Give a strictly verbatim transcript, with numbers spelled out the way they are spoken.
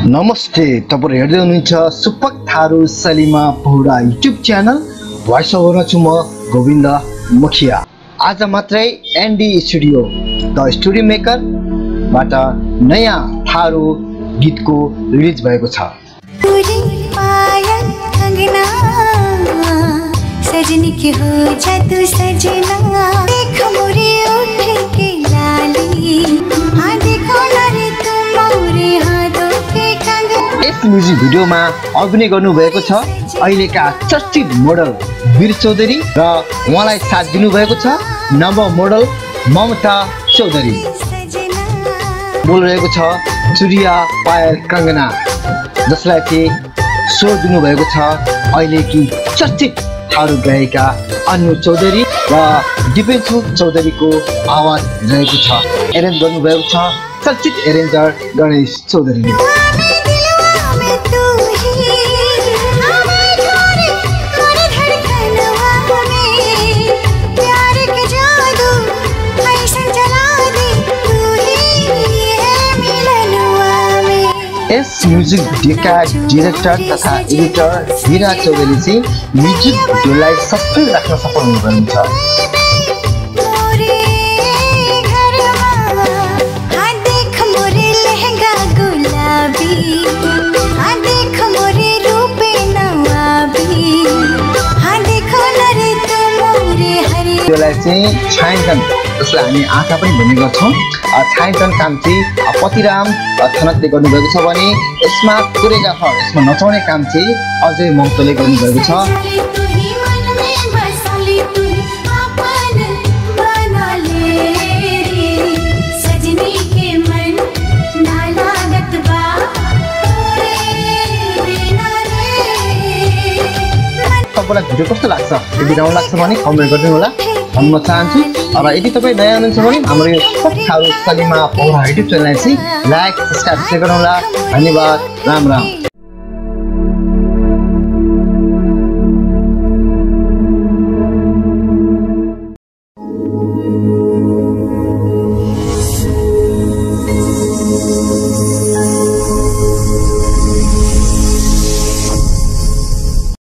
नमस्ते, तपाईहरु हेर्दै हुनुहुन्छ Supak Tharu Salima Pauda YouTube channel. Voice ओभरमा छु म गोविन्द मुखिया। आज मात्रै N D studio the story maker बाट नयाँ थारू गीतको रिलिज भएको छ। सजनी के हो जा तू सजना, देख मोरे ओठ के लाली, हाँ देखो ना रे तू मोरे हाथों के कंगन। यस म्युजिक भिडियोमा अभिनय गर्नु भएको छ अहिलेका चर्चित मोडल वीर चौधरी र उहाँलाई साथ दिनु भएको छ नव मोडल ममता चौधरी। बोलिरहेको छ सूर्या पायल कंगना, जसलाई चाहिँ स्वर दिनु भएको छ अहिलेकी चर्चित थारू गायिका अनु चौधरी र दिपेन्सु चौधरीको आवाज रहेको छ। एरेन्ज गर्नुभएको छ चर्चित एरेन्जर गणेश चौधरीले। यस म्युजिक भिडियोका डिरेक्टर तथा एडिटर हीरा चौधरी चाहिँ म्युजिक भिडियोलाई सबै राख्न सफल हुनुहुन्छ। भिडियोलाई चाहिँ छायाङ्कन, जसलाई हामी आँखा पनि भन्ने गर्छौँ, छायाङ्कन काम चाहिँ पतिराम थनकले गर्नुभएको छ भने यसमा कोरियोग्राफर, यसमा नचाउने काम चाहिँ अजय महतोले गर्नुभएको छ। तपाईलाई भिडियो कस्तो लाग्छ, यदि राम्रो लाग्छ भने कमेन्ट गरिदिनु होला भन्न चाहन्छु। र यदि तपाईँ नयाँ हुनुहुन्छ भने हाम्रो यो सुपक थारू सलिमा पौडा युट्युब च्यानललाई चाहिँ लाइक सब्सक्राइब गर्नु होला। धन्यवाद, राम राम।